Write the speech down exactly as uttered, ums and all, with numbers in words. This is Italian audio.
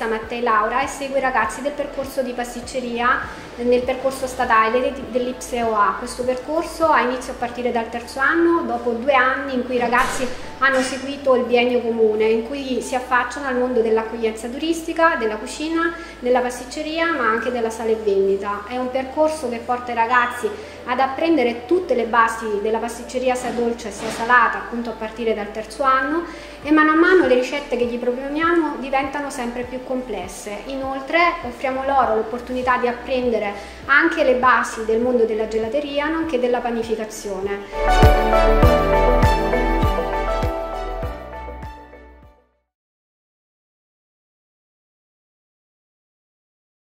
Mattei Laura e segue i ragazzi del percorso di pasticceria nel percorso statale dell'I P S E O A. Questo percorso ha inizio a partire dal terzo anno, dopo due anni in cui i ragazzi hanno seguito il biennio comune, in cui si affacciano al mondo dell'accoglienza turistica, della cucina, della pasticceria, ma anche della sala e vendita. È un percorso che porta i ragazzi ad apprendere tutte le basi della pasticceria sia dolce sia salata, appunto a partire dal terzo anno, e mano a mano le ricette che gli proponiamo diventano sempre più complesse. Inoltre offriamo loro l'opportunità di apprendere anche le basi del mondo della gelateria, nonché della panificazione.